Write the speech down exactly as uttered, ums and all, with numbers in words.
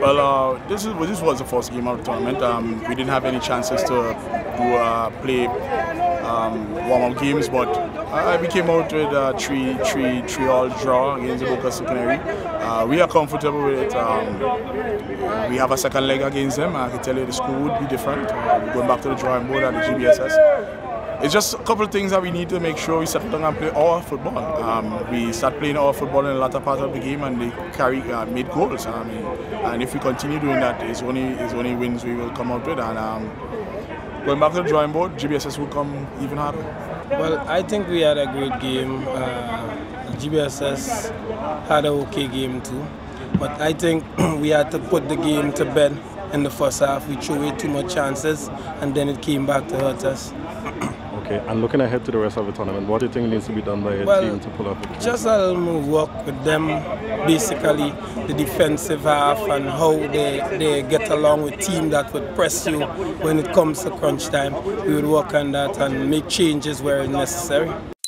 Well, uh, this is this was the first game of the tournament. Um, we didn't have any chances to do uh, play um, warm-up games, but uh, we came out with a three, three, three all draw against the Boca Secondary. Uh, we are comfortable with it. Um, we have a second leg against them. I can tell you the school would be different. Uh, we're going back to the drawing board at the G B S S. It's just a couple of things that we need to make sure we settle down and play our football. Um, we start playing our football in the latter part of the game, and they carry uh, made goals. I mean, and if we continue doing that, it's only it's only wins we will come out with. And um, going back to the drawing board, G B S S will come even harder. Well, I think we had a great game. Uh, G B S S had an okay game too, but I think we had to put the game to bed in the first half. We threw away too much chances, and then it came back to hurt us. Okay, and looking ahead to the rest of the tournament, what do you think needs to be done by your well, team to pull up? The just a little more work with them, basically the defensive half and how they, they get along with team that would press you when it comes to crunch time. We would work on that and make changes where necessary.